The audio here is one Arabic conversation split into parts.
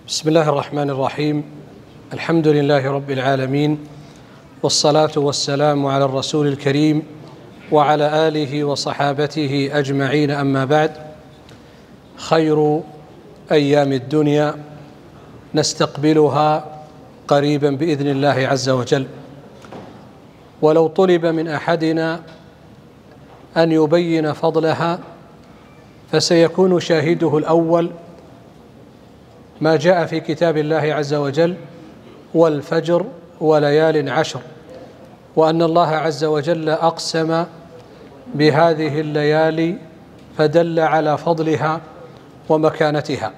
بسم الله الرحمن الرحيم. الحمد لله رب العالمين، والصلاة والسلام على الرسول الكريم وعلى آله وصحابته أجمعين، أما بعد. خير أيام الدنيا نستقبلها قريبا بإذن الله عز وجل، ولو طلب من أحدنا أن يبين فضلها فسيكون شاهده الأول ما جاء في كتاب الله عز وجل: والفجر وليال عشر، وأن الله عز وجل أقسم بهذه الليالي فدل على فضلها ومكانتها.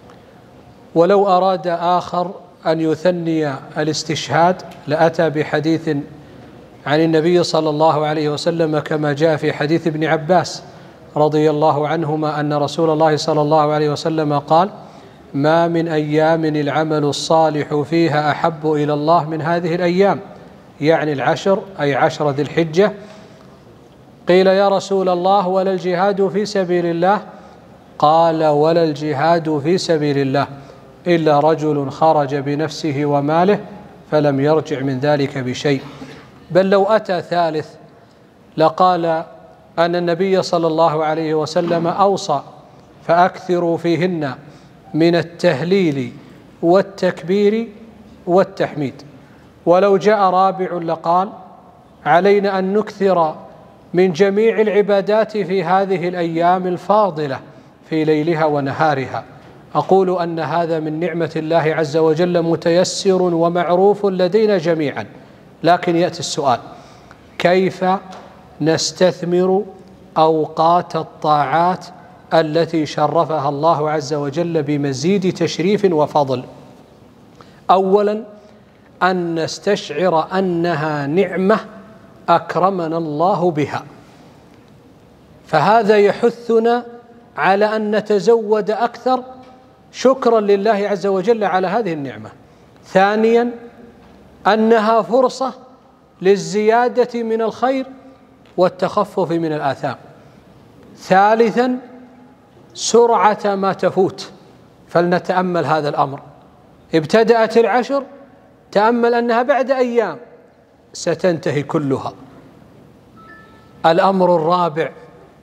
ولو أراد آخر أن يثني الاستشهاد لأتى بحديث عن النبي صلى الله عليه وسلم كما جاء في حديث ابن عباس رضي الله عنهما أن رسول الله صلى الله عليه وسلم قال: ما من أيام العمل الصالح فيها أحب إلى الله من هذه الأيام، يعني العشر، أي 10 ذي الحجة. قيل: يا رسول الله ولا الجهاد في سبيل الله؟ قال: ولا الجهاد في سبيل الله إلا رجل خرج بنفسه وماله فلم يرجع من ذلك بشيء. بل لو أتى ثالث لقال أن النبي صلى الله عليه وسلم أوصى: فأكثروا فيهن من التهليل والتكبير والتحميد. ولو جاء رابع لقال: علينا أن نكثر من جميع العبادات في هذه الأيام الفاضلة في ليلها ونهارها. أقول أن هذا من نعمة الله عز وجل متيسر ومعروف لدينا جميعا، لكن يأتي السؤال: كيف نستثمر أوقات الطاعات التي شرفها الله عز وجل بمزيد تشريف وفضل؟ أولا، أن نستشعر أنها نعمة أكرمنا الله بها، فهذا يحثنا على أن نتزود أكثر شكرا لله عز وجل على هذه النعمة. ثانيا، أنها فرصة للزيادة من الخير والتخفف من الآثام. ثالثا، سرعة ما تفوت، فلنتأمل هذا الأمر. ابتدأت العشر، تأمل أنها بعد أيام ستنتهي كلها. الأمر الرابع: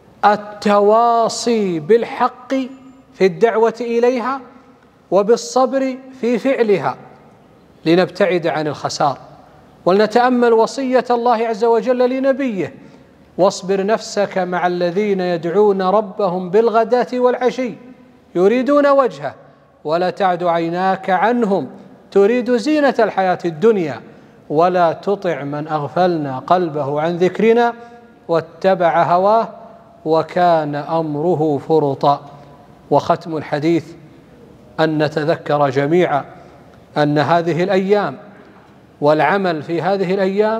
التواصي بالحق في الدعوة إليها وبالصبر في فعلها لنبتعد عن الخسار. ولنتأمل وصية الله عز وجل لنبيه: واصبر نفسك مع الذين يدعون ربهم بالغداة والعشي يريدون وجهه ولا تعد عيناك عنهم تريد زينة الحياة الدنيا ولا تطع من أغفلنا قلبه عن ذكرنا واتبع هواه وكان أمره فرطا. وختم الحديث أن نتذكر جميعا أن هذه الأيام والعمل في هذه الأيام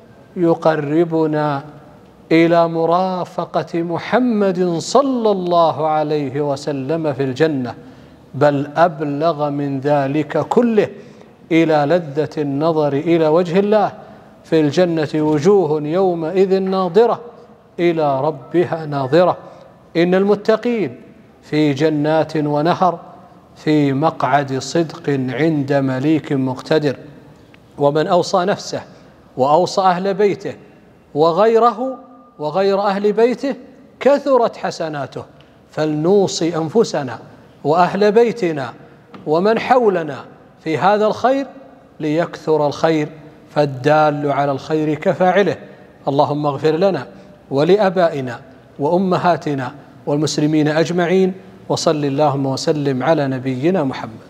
يقربنا إلى مرافقة محمد صلى الله عليه وسلم في الجنة، بل أبلغ من ذلك كله: إلى لذة النظر إلى وجه الله في الجنة وجوه يومئذ ناظرة إلى ربها ناظرة. إن المتقين في جنات ونهر في مقعد صدق عند مليك مقتدر. ومن أوصى نفسه وأوصى أهل بيته وغيره وغير أهل بيته كثرت حسناته، فلنوصي أنفسنا وأهل بيتنا ومن حولنا في هذا الخير ليكثر الخير، فالدال على الخير كفاعله. اللهم اغفر لنا ولآبائنا وأمهاتنا والمسلمين أجمعين، وصل اللهم وسلم على نبينا محمد.